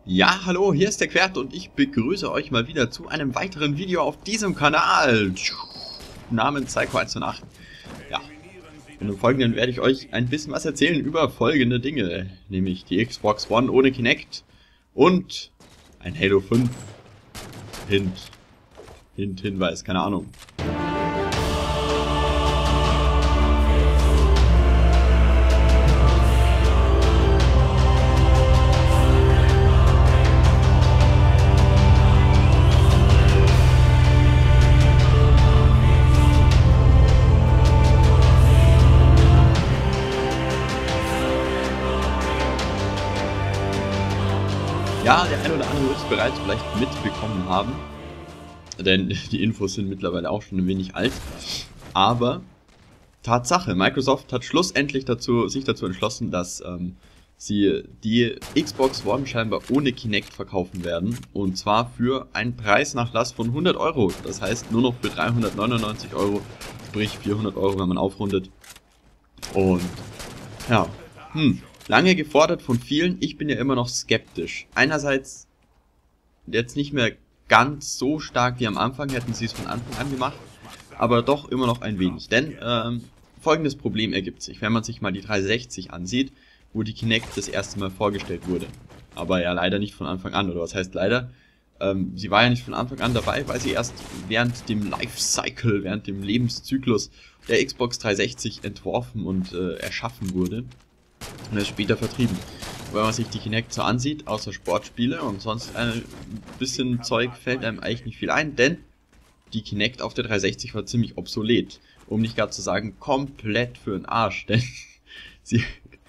Ja, hallo, hier ist der Quert und ich begrüße euch mal wieder zu einem weiteren Video auf diesem Kanal namens Psycho108. Ja, und im Folgenden werde ich euch ein bisschen was erzählen über folgende Dinge, nämlich die Xbox One ohne Kinect und ein Halo 5 Hinweis, keine Ahnung. Ja, der eine oder andere wird es bereits vielleicht mitbekommen haben, denn die Infos sind mittlerweile auch schon ein wenig alt. Aber Tatsache, Microsoft hat schlussendlich sich dazu entschlossen, dass sie die Xbox One scheinbar ohne Kinect verkaufen werden. Und zwar für einen Preisnachlass von 100 Euro. Das heißt nur noch für 399 Euro, sprich 400 Euro, wenn man aufrundet. Und ja, lange gefordert von vielen, ich bin ja immer noch skeptisch. Einerseits jetzt nicht mehr ganz so stark wie am Anfang, hätten sie es von Anfang an gemacht, aber doch immer noch ein wenig. Denn folgendes Problem ergibt sich, wenn man sich mal die 360 ansieht, wo die Kinect das erste Mal vorgestellt wurde. Aber ja leider nicht von Anfang an, oder was heißt leider? Sie war ja nicht von Anfang an dabei, weil sie erst während dem Lifecycle, während dem Lebenszyklus der Xbox 360 entworfen und erschaffen wurde. Und ist später vertrieben. Wenn man sich die Kinect so ansieht, außer Sportspiele und sonst ein bisschen Zeug, fällt einem eigentlich nicht viel ein, denn die Kinect auf der 360 war ziemlich obsolet. Um nicht gar zu sagen, komplett für den Arsch, denn sie,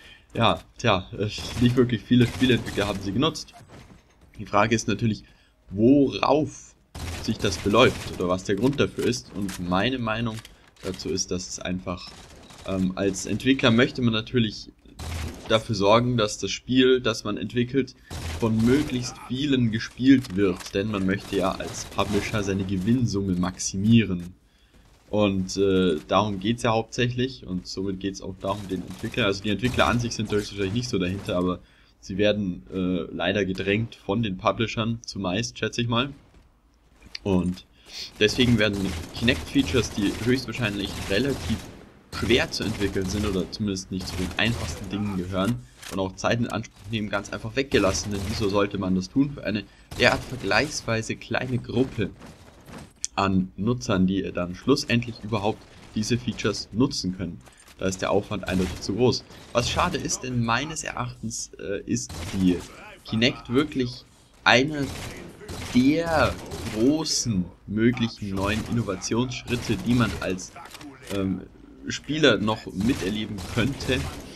nicht wirklich viele Spieleentwickler haben sie genutzt. Die Frage ist natürlich, worauf sich das beläuft oder was der Grund dafür ist, und meine Meinung dazu ist, dass es einfach, als Entwickler möchte man natürlich dafür sorgen, dass das Spiel, das man entwickelt, von möglichst vielen gespielt wird, denn man möchte ja als Publisher seine Gewinnsumme maximieren. Und darum geht es ja hauptsächlich, und somit geht es auch darum, den Entwickler, also die Entwickler an sich sind höchstwahrscheinlich nicht so dahinter, aber sie werden leider gedrängt von den Publishern zumeist, schätze ich mal. Und deswegen werden Kinect-Features, die höchstwahrscheinlich relativ schwer zu entwickeln sind oder zumindest nicht zu den einfachsten Dingen gehören und auch Zeit in Anspruch nehmen, ganz einfach weggelassen, denn wieso sollte man das tun für eine derart vergleichsweise kleine Gruppe an Nutzern, die dann schlussendlich überhaupt diese Features nutzen können. Da ist der Aufwand eindeutig zu groß. Was schade ist, denn meines Erachtens ist die Kinect wirklich einer der großen möglichen neuen Innovationsschritte, die man als Spieler noch miterleben könnte.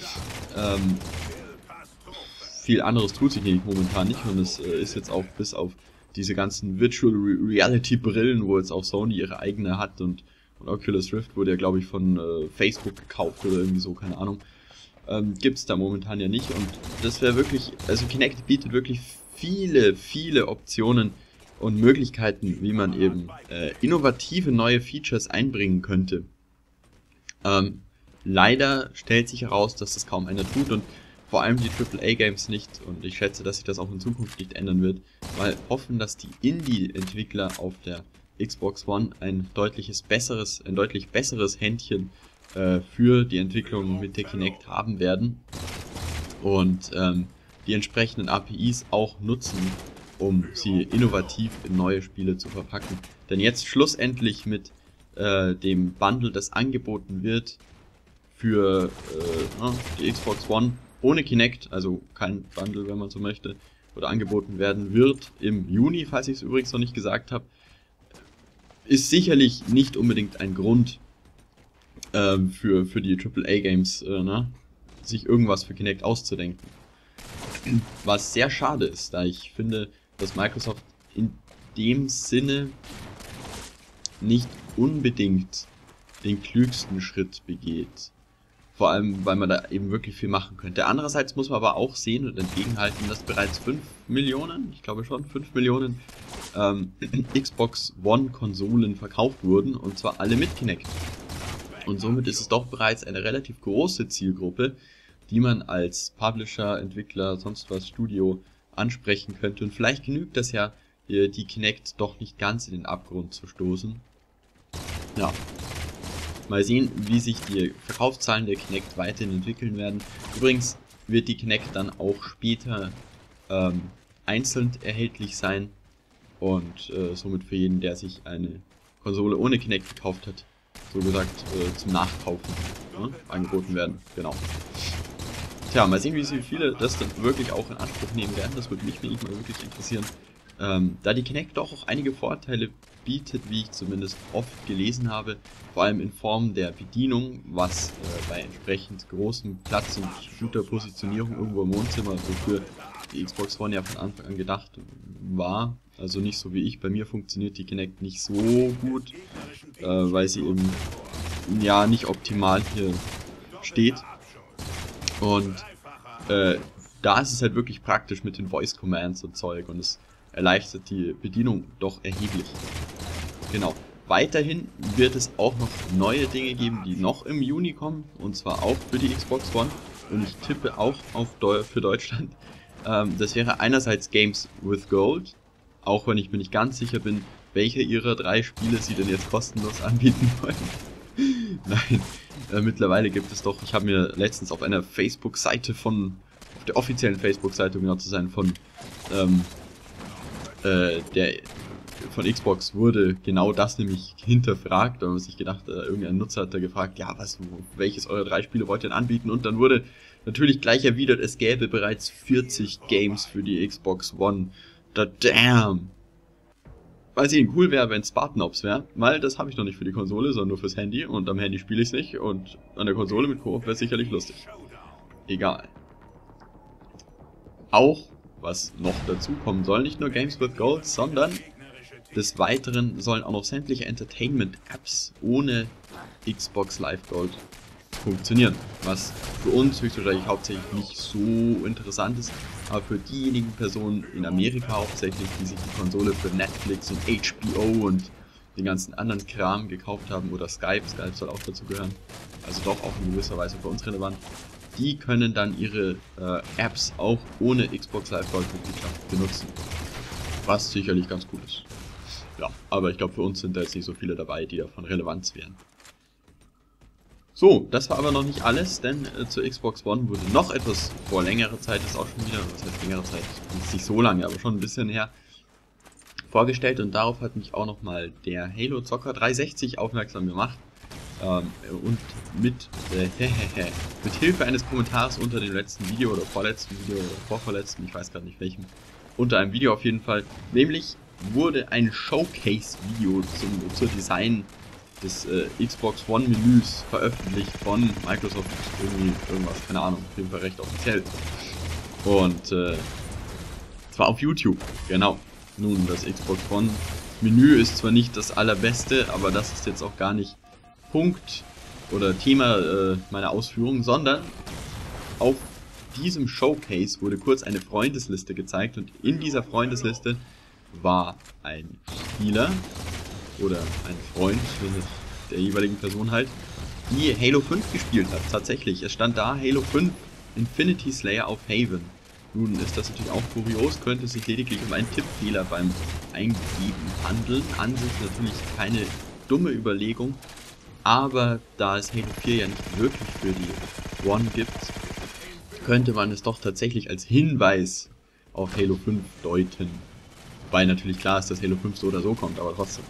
Viel anderes tut sich nämlich momentan nicht, und es ist jetzt auch bis auf diese ganzen Virtual Reality Brillen, wo jetzt auch Sony ihre eigene hat, und Oculus Rift wurde ja, glaube ich, von Facebook gekauft oder irgendwie so, keine Ahnung. Gibt es da momentan ja nicht, und das wäre wirklich, also Kinect bietet wirklich viele Optionen und Möglichkeiten, wie man eben innovative neue Features einbringen könnte. Leider stellt sich heraus, dass das kaum einer tut, und vor allem die AAA-Games nicht, und ich schätze, dass sich das auch in Zukunft nicht ändern wird, weil hoffen, dass die Indie-Entwickler auf der Xbox One ein deutlich besseres Händchen für die Entwicklung mit der Kinect haben werden und die entsprechenden APIs auch nutzen, um sie innovativ in neue Spiele zu verpacken. Denn jetzt schlussendlich mit dem Bundle, das angeboten wird für die Xbox One ohne Kinect, also kein Bundle, wenn man so möchte, oder angeboten werden wird im Juni, falls ich es übrigens noch nicht gesagt habe, ist sicherlich nicht unbedingt ein Grund für die AAA-Games, sich irgendwas für Kinect auszudenken. Was sehr schade ist, da ich finde, dass Microsoft in dem Sinne nicht unbedingt den klügsten Schritt begeht. Vor allem, weil man da eben wirklich viel machen könnte. Andererseits muss man aber auch sehen und entgegenhalten, dass bereits 5 Millionen, ich glaube schon, 5 Millionen Xbox One Konsolen verkauft wurden, und zwar alle mit Kinect. Und somit ist es doch bereits eine relativ große Zielgruppe, die man als Publisher, Entwickler, sonst was, Studio ansprechen könnte. Und vielleicht genügt das ja, die Kinect doch nicht ganz in den Abgrund zu stoßen. Ja. Mal sehen, wie sich die Verkaufszahlen der Kinect weiterhin entwickeln werden. Übrigens wird die Kinect dann auch später einzeln erhältlich sein und somit für jeden, der sich eine Konsole ohne Kinect gekauft hat, so gesagt zum Nachkaufen angeboten werden. Genau. Tja, mal sehen, wie viele das dann wirklich auch in Anspruch nehmen werden. Das würde mich mal wirklich interessieren. Da die Kinect doch auch einige Vorteile bietet, wie ich zumindest oft gelesen habe, vor allem in Form der Bedienung, was bei entsprechend großem Platz und guter Positionierung irgendwo im Wohnzimmer, wofür die Xbox One ja von Anfang an gedacht war, also nicht so wie ich, bei mir funktioniert die Kinect nicht so gut, weil sie eben ja nicht optimal hier steht. Und da ist es halt wirklich praktisch mit den Voice Commands und Zeug und es erleichtert die Bedienung doch erheblich. Genau. Weiterhin wird es auch noch neue Dinge geben, die noch im Juni kommen, und zwar auch für die Xbox One, und ich tippe auch für Deutschland. Das wäre einerseits Games with Gold, auch wenn ich mir nicht ganz sicher bin, welche ihrer 3 Spiele sie denn jetzt kostenlos anbieten wollen. Nein, mittlerweile gibt es doch, ich habe mir letztens auf einer Facebook-Seite auf der offiziellen Facebook-Seite, um genau zu sein, von Xbox wurde genau das nämlich hinterfragt, da haben sich gedacht, irgendein Nutzer hat da gefragt, ja, welches eurer 3 Spiele wollt ihr denn anbieten? Und dann wurde natürlich gleich erwidert, es gäbe bereits 40 Games für die Xbox One. Damn! Weil es cool wäre, wenn es Spartan-Ops wäre, weil das habe ich noch nicht für die Konsole, sondern nur fürs Handy, und am Handy spiele ich es nicht, und an der Konsole mit Koop wäre es sicherlich lustig. Egal. Auch, was noch dazu kommen soll, nicht nur Games with Gold, sondern des Weiteren sollen auch noch sämtliche Entertainment-Apps ohne Xbox Live Gold funktionieren, was für uns höchstwahrscheinlich hauptsächlich nicht so interessant ist, aber für diejenigen Personen in Amerika hauptsächlich, die sich die Konsole für Netflix und HBO und den ganzen anderen Kram gekauft haben, oder Skype soll auch dazu gehören, also doch auch in gewisser Weise für uns relevant, die können dann ihre Apps auch ohne Xbox Live Gold Mitgliedschaft benutzen, was sicherlich ganz cool ist. Ja, aber ich glaube, für uns sind da jetzt nicht so viele dabei, die davon Relevanz wären. So, das war aber noch nicht alles, denn zur Xbox One wurde noch etwas vor längerer Zeit, ist auch schon wieder, was heißt längere Zeit, nicht so lange, aber schon ein bisschen her, vorgestellt, und darauf hat mich auch nochmal der Halo Zocker 360 aufmerksam gemacht. Und mit Hilfe eines Kommentars unter dem letzten Video oder vorletzten Video oder vorvorletzten, ich weiß gerade nicht welchem, unter einem Video auf jeden Fall, nämlich wurde ein Showcase-Video zur Design des Xbox One Menüs veröffentlicht von Microsoft, irgendwas, keine Ahnung, auf jeden Fall recht offiziell. Und zwar auf YouTube, genau. Nun, das Xbox One Menü ist zwar nicht das allerbeste, aber das ist jetzt auch gar nicht Punkt oder Thema meiner Ausführungen, sondern auf diesem Showcase wurde kurz eine Freundesliste gezeigt, und in dieser Freundesliste war ein Spieler oder ein Freund der jeweiligen Person halt, die Halo 5 gespielt hat. Tatsächlich, es stand da Halo 5 Infinity Slayer auf Haven. Nun ist das natürlich auch kurios, könnte sich lediglich um einen Tippfehler beim Eingeben handeln. An sich natürlich keine dumme Überlegung, aber da es Halo 4 ja nicht wirklich für die One gibt, könnte man es doch tatsächlich als Hinweis auf Halo 5 deuten. Wobei natürlich klar ist, dass Halo 5 so oder so kommt, aber trotzdem.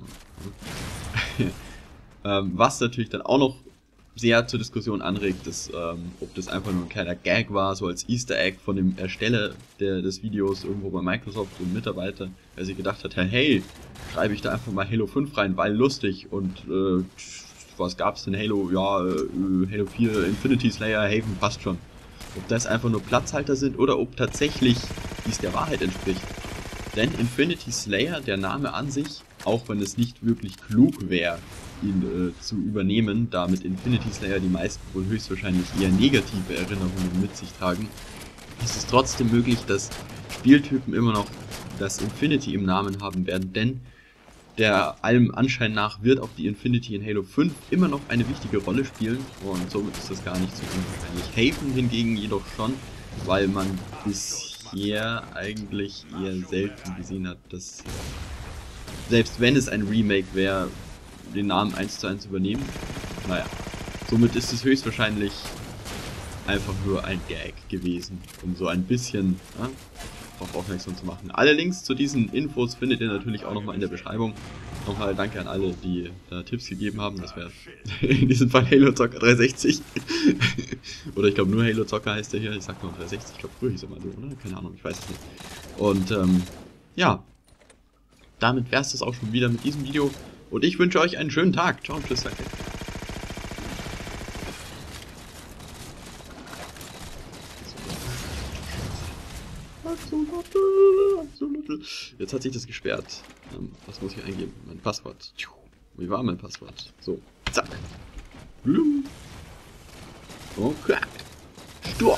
Was natürlich dann auch noch sehr zur Diskussion anregt, ist, ob das einfach nur ein kleiner Gag war, so als Easter Egg von dem Ersteller des Videos irgendwo bei Microsoft, so ein Mitarbeiter, der sich gedacht hat, hey, schreibe ich da einfach mal Halo 5 rein, weil lustig, und was gab's denn Halo? Ja, Halo 4, Infinity Slayer, Haven, passt schon. Ob das einfach nur Platzhalter sind oder ob tatsächlich dies der Wahrheit entspricht. Denn Infinity Slayer, der Name an sich, auch wenn es nicht wirklich klug wäre, ihn zu übernehmen, da mit Infinity Slayer die meisten wohl höchstwahrscheinlich eher negative Erinnerungen mit sich tragen, ist es trotzdem möglich, dass Spieltypen immer noch das Infinity im Namen haben werden, denn der allem Anschein nach wird auch die Infinity in Halo 5 immer noch eine wichtige Rolle spielen, und somit ist das gar nicht so unwahrscheinlich. Haven hingegen jedoch schon, weil man bis bisher eigentlich eher selten gesehen hat, dass, selbst wenn es ein Remake wäre, den Namen 1:1 übernehmen. Naja, somit ist es höchstwahrscheinlich einfach nur ein Gag gewesen, um so ein bisschen darauf aufmerksam zu machen. Alle Links zu diesen Infos findet ihr natürlich auch nochmal in der Beschreibung. Nochmal danke an alle, die da Tipps gegeben haben. Das wäre in diesem Fall Halo Zocker 360. Oder ich glaube nur Halo Zocker heißt der hier. Ich sag nur 360. Ich glaube früher hieß er mal so, oder? Keine Ahnung, ich weiß es nicht. Und ja, damit wäre es das auch schon wieder mit diesem Video. Und ich wünsche euch einen schönen Tag. Ciao und tschüss, danke. Jetzt hat sich das gesperrt. Was muss ich eingeben? Mein Passwort. Wie war mein Passwort? So, zack. Okay. Stopp.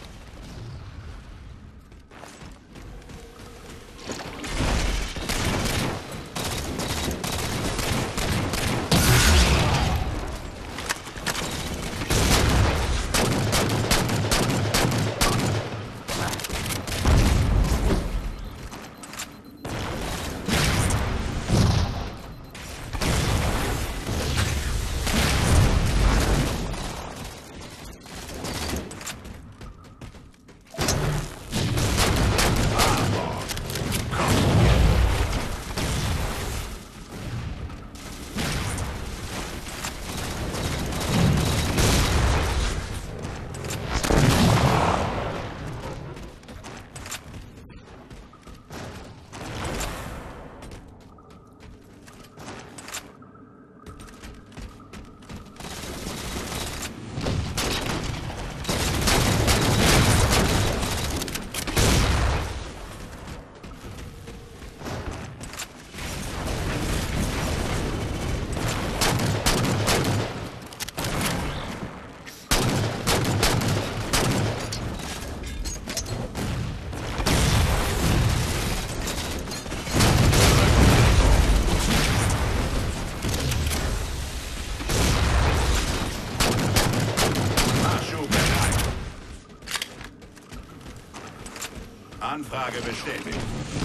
Anfrage bestätigt.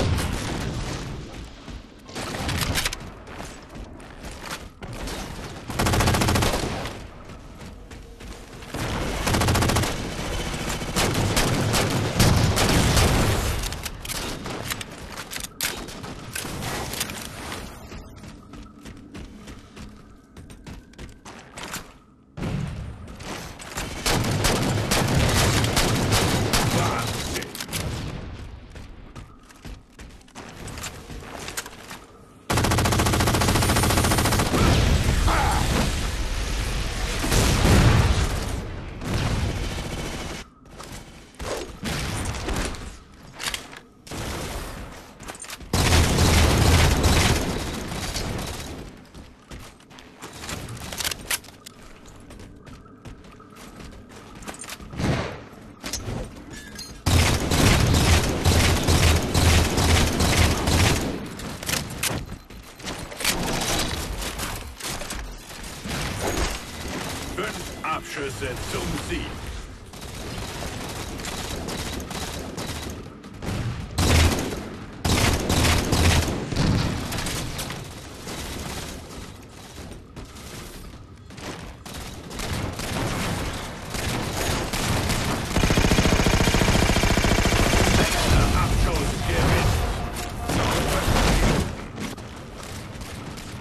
Abschüsse zum Sieg.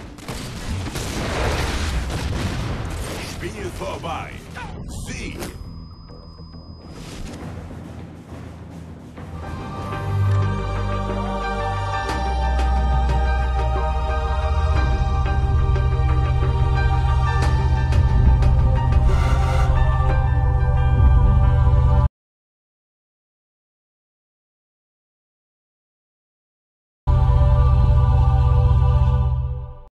Spiel vorbei. Sieg!